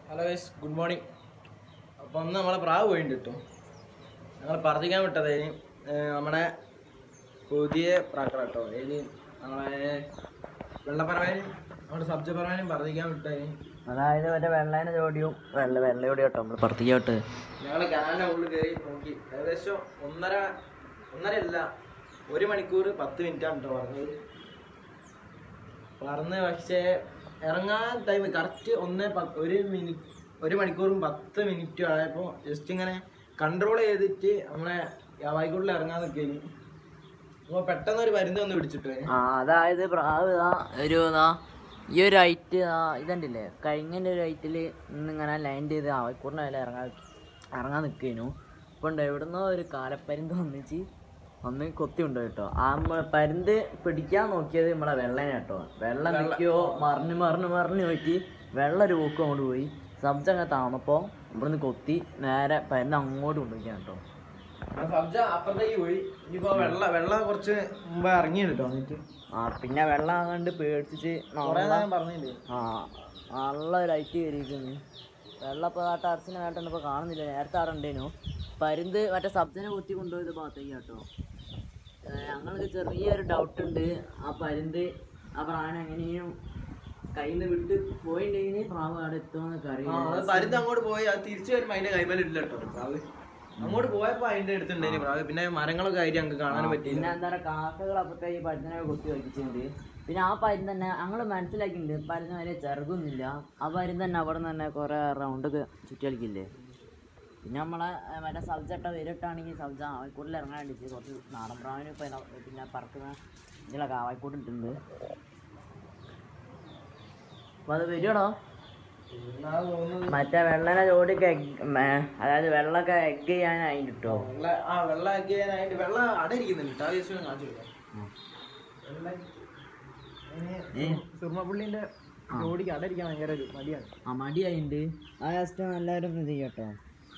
Hello guys, good morning. അപ്പോൾ ഒന്ന് നമ്മളെ പ്രാവ് പോയിട്ടുണ്ട് കേട്ടോ. ഞങ്ങൾ പറത്തിക്കാൻ വിട്ടത് നമ്മുടെ പുതിയ പ്രാക്കള കേട്ടോ. നമ്മളെ വെള്ളപ്പറവാനും നമ്മുടെ സബ്ജപ്പറവാനും പറത്തിക്കാൻ വിട്ടതിന്, അതായത് മറ്റേ വെള്ളേനെ ജോഡിയും വെള്ളയോടി കേട്ടോ നമ്മൾ പറത്തിക്കാൻ വിട്ട്. ഞങ്ങൾ കാലിൻ്റെ ഉള്ളിൽ കയറി നോക്കി. ഏകദേശം ഒന്നരയല്ല 1 മണിക്കൂർ 10 മിനിറ്റാണ് കേട്ടോ പറഞ്ഞത്. പറന്ന് പക്ഷേ ഇറങ്ങാൻ ടൈം കറക്റ്റ് 1 മണിക്കൂറും 10 മിനിറ്റും ആയപ്പോൾ ജസ്റ്റ് ഇങ്ങനെ കൺട്രോൾ ചെയ്തിട്ട് നമ്മളെ വായിക്കൂട്ടിൽ ഇറങ്ങാൻ നിൽക്കുന്നു. അപ്പോൾ പെട്ടെന്ന് ഒരു മരുന്ന് വന്ന് പിടിച്ചിട്ട് അതായത് പ്രാവ് ഈ ഒരു ഹൈറ്റ് ഇതുണ്ടല്ലേ, കഴിഞ്ഞതിൻ്റെ ഒരു ഹൈറ്റിൽ ഇന്നിങ്ങനെ ലാൻഡ് ചെയ്ത് വായിക്കൂട്ടിനെ വില ഇറങ്ങാൻ നിൽക്കുന്നു. അപ്പോൾ ഉണ്ട് എവിടുന്നോ ഒരു കാലപ്പരുന്ത് ഒന്ന് കൊത്തി ഉണ്ട് കേട്ടോ. ആ പരുന്ത് പിടിക്കാൻ നോക്കിയത് നമ്മളെ വെള്ളേനെ കേട്ടോ. വെള്ളം നിൽക്കുകയോ മറിഞ്ഞ് നോക്കി വെള്ളം ഒരു പോക്കും അങ്ങോട്ട് പോയി. സബ്ജ അങ്ങനെ താണപ്പോൾ ഇവിടുന്ന് കൊത്തി നേരെ പരുന്ത് അങ്ങോട്ട് കൊണ്ടുപോയിക്കാൻ കേട്ടോ. സബ്ജ അപ്പുറത്തേക്ക് പോയി. ഇനിയിപ്പോൾ വെള്ളം കുറച്ച് മുമ്പ് ഇറങ്ങി കേട്ടോ. പിന്നെ വെള്ളം അങ്ങോട്ട് പേടിച്ചിട്ട് പറഞ്ഞില്ലേ നല്ല ഒരു ഹൈറ്റ് കയറിയിരിക്കുന്നു. വെള്ളം ഇപ്പോൾ ആ ടർച്ചിനെ വേട്ടൊന്നും ഇപ്പോൾ കാണുന്നില്ല. നേരത്തെ അവിടെ ഉണ്ടേനു. പരുന്ത് മറ്റേ സബ്ജനെ കുത്തി കൊണ്ടുപോയത് ഭാഗത്തേക്ക് കേട്ടോ. ഞങ്ങൾക്ക് ചെറിയൊരു ഡൗട്ട് ഉണ്ട്, ആ പരുന്ത് ആ പ്രാവിനെ എങ്ങനെയും കയ്യിൽ നിന്ന് വിട്ട് പോയിട്ടുണ്ടെങ്കിൽ പ്രാവ് അവിടെ എത്തുമെന്നൊക്കെ അറിയാം. പരുന്ത് അങ്ങോട്ട് പോയി അത് തിരിച്ചു വരുമ്പോൾ അതിന്റെ കൈമേലില്ല കേട്ടോ. പ്രാവ് അങ്ങോട്ട് പോയപ്പോൾ അതിന്റെ അടുത്തുണ്ടായിരുന്നു പ്രാവ്. പിന്നെ മരങ്ങളൊക്കെ ആയിട്ട് ഞങ്ങൾക്ക് കാണാൻ പറ്റി. പിന്നെ എന്താ പറയുക, കാക്കകൾ അപ്പുറത്തേക്ക് പരുന്തിനെ കുത്തി വയ്ക്കിച്ചിട്ടുണ്ട്. പിന്നെ ആ പരുന്ത് തന്നെ ഞങ്ങൾ മനസ്സിലാക്കിയിട്ടുണ്ട്, പരുന്ത് വരെ ചെറുകൊന്നുമില്ല. ആ പരുന്ത് തന്നെ അവിടെ നിന്ന് തന്നെ കുറേ റൗണ്ടൊക്കെ ചുറ്റി കളിക്കില്ലേ. പിന്നെ നമ്മളെ മറ്റേ സബ്ജട്ട വരിട്ടാണെങ്കിൽ സബ്ജ ആവായിക്കൂട്ടിൽ ഇറങ്ങാൻ വേണ്ടിയിട്ട് കുറച്ച് നാടൻ പ്രാവിന് പിന്നെ പറക്കുന്ന ഇതിലൊക്കെ ആവായിക്കൂട്ടിട്ടുണ്ട്. അപ്പോൾ അത് വരുവാണോ മറ്റേ വെള്ളനെ ജോഡിക്ക് അതായത് വെള്ളമൊക്കെ എഗ് ചെയ്യാനായിട്ട് കിട്ടോ. വെള്ളം എഗ് ചെയ്യാനായിട്ട് വെള്ളം അടയിരിക്കുന്നുണ്ട്. സുർമ്മപ്പുള്ളിന്റെ ജോഡിക്ക് അടയിരിക്കാൻ ഭയങ്കര ഒരു മടിയാണ്. മടിയായിട്ടുണ്ട്. ആ ജസ്റ്റ് എല്ലാവരും ഇത് ചെയ്യട്ടോ.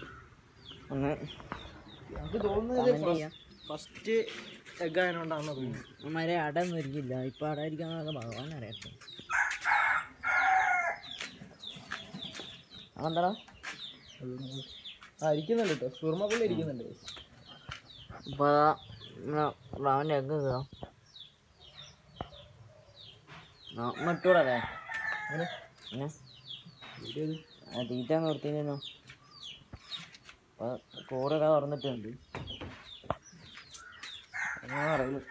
നമുക്ക് തോന്നുന്നത് ഫസ്റ്റ് എഗ് ആയതുകൊണ്ടാണെന്ന് തോന്നുന്നു. മരെ അടയൊന്നും ഇരിക്കില്ല. ഇപ്പം അട ഇരിക്കാന്നൊക്കെ ഭഗവാൻ അറിയട്ടെ. അതെന്താടാ ഇരിക്കുന്നുണ്ട് കേട്ടോ. സുർമ്മപ്പുള്ളി ഇരിക്കുന്നുണ്ട്. ഇപ്പോൾ റാവിൻ്റെ എഗ് ഇട്ടൂടല്ലേ തീറ്റ നിർത്തിയിരുന്നു. അപ്പോൾ കൂടൊക്കെ തുറന്നിട്ടുണ്ട്. അങ്ങനെ അറിയില്ല.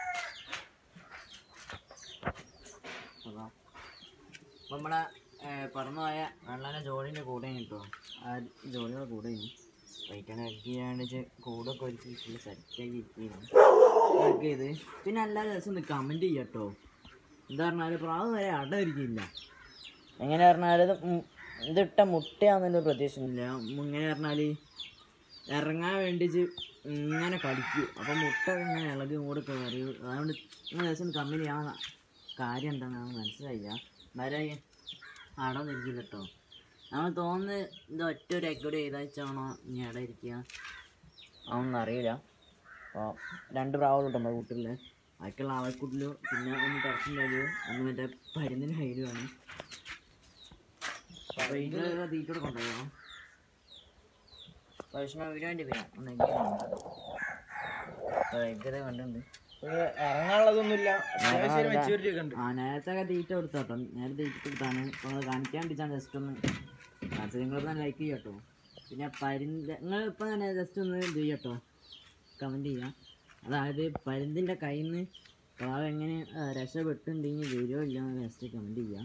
അപ്പം നമ്മളെ പറന്നുപോയ വെള്ളനെ ജോലിൻ്റെ കൂടെ കിട്ടുമോ. ആ ജോലിയുടെ കൂടെ വൈറ്റാണ് എഗ് ചെയ്യാണ്ട് കൂടൊക്കെ ഒരുക്കി ഫുള്ള് സെറ്റാക്കി ഇരിക്കുന്നു. എഗ് ചെയ്ത് പിന്നെ എല്ലാ ദിവസവും ഒന്ന് കമൻറ്റ് ചെയ്യാം കേട്ടോ. എന്താ പറഞ്ഞാൽ പ്രാവ് വരെ അട ഇരിക്കില്ല. എങ്ങനെ പറഞ്ഞാൽ ഇതിട്ട മുട്ടയാണെന്നൊരു പ്രതീക്ഷയൊന്നുമില്ല. ഇങ്ങനെ പറഞ്ഞാൽ ഇറങ്ങാൻ വേണ്ടിച്ച് ഇങ്ങനെ കടിക്കും. അപ്പം മുട്ട ഇങ്ങനെ ഇളകി കൂടെ കയറി. അതുകൊണ്ട് ഇങ്ങനെ ദിവസം കമ്പനി ആ കാര്യം എന്താണെന്ന് മനസ്സിലായില്ല. വരെ അട ഇരിക്കില്ല കേട്ടോ. നമ്മൾ തോന്നുന്നത് ഇത് ഒറ്റ ഒരു എഗ്ഗോടെ ചെയ്താച്ചാണോ ഇനി അട ഇരിക്കുക അതൊന്നും അറിയില്ല. അപ്പോൾ 2 പ്രാവുകളുണ്ട് നമ്മുടെ കൂട്ടിൽ. ബാക്കിയുള്ള ആവൽക്കൂട്ടിലും പിന്നെ ഒന്ന് ടർച്ചിൻ്റെ അടിയും ഒന്ന് മറ്റേ പരുന്നിൻ്റെ ഹൈലുമാണ്. അപ്പോൾ ഇതിൻ്റെ തീറ്റോടെ കൊണ്ടുപോകണം. പക്ഷേ വീരാൻ്റെ പേര് ഒന്ന് എഗ്ഗത് കണ്ടുണ്ട്. ഇറങ്ങാനുള്ളതൊന്നുമില്ല. നേരത്തെ തീറ്റ കൊടുത്തോട്ടോ. നേരത്തെ തീറ്റ കൊടുത്താണ്. ഇപ്പോൾ അത് കാണിക്കാൻ വേണ്ടിയിട്ടാണ് ജസ്റ്റ് ഒന്ന് കാണിച്ചത്. നിങ്ങളിപ്പോൾ തന്നെ ലൈക്ക് ചെയ്യട്ടോ. പിന്നെ പരുന്ത് നിങ്ങളിപ്പോൾ തന്നെ ജസ്റ്റ് ഒന്ന് ഇത് ചെയ്യട്ടോ, കമൻറ്റ് ചെയ്യാം. അതായത് പരുന്തിൻ്റെ കയ്യിൽ നിന്ന് പ്രാവ് എങ്ങനെ രക്ഷപ്പെട്ടുണ്ടെങ്കിൽ വരുമോ ഇല്ലയെന്ന് ജസ്റ്റ് കമൻറ്റ് ചെയ്യാം.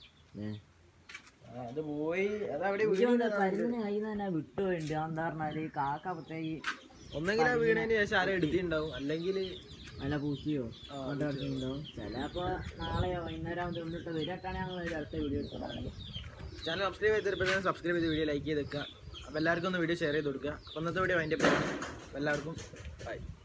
പരുന്തിൻ്റെ കയ്യിൽ നിന്ന് തന്നെ വിട്ടുപോയിട്ടുണ്ട്. എന്താ പറഞ്ഞാൽ കാക്ക അപ്പത്തേക്ക് ഒന്നെങ്കിലും വീണതിന് ശേഷം ആരും എടുത്തിട്ടുണ്ടാവും, അല്ലെങ്കിൽ നല്ല പൂച്ചയോ കൊണ്ട് അടിച്ചിട്ടുണ്ടാവും. ചിലപ്പോൾ നാളെയോ വൈകുന്നേരം ആകുമ്പോൾ വരികട്ടാണ് ഞങ്ങൾ ഒരു അടുത്ത വീഡിയോ എടുക്കുന്നത്. ചാനൽ സബ്സ്ക്രൈബ് ചെയ്ത് വീഡിയോ ലൈക്ക് ചെയ്ത് വെക്കുക. അപ്പോൾ എല്ലാവർക്കും ഒന്ന് വീഡിയോ ഷെയർ ചെയ്ത് കൊടുക്കുക. അപ്പോൾ ഇന്നത്തെ വീഡിയോ അതിൻ്റെ എല്ലാവർക്കും ബൈ.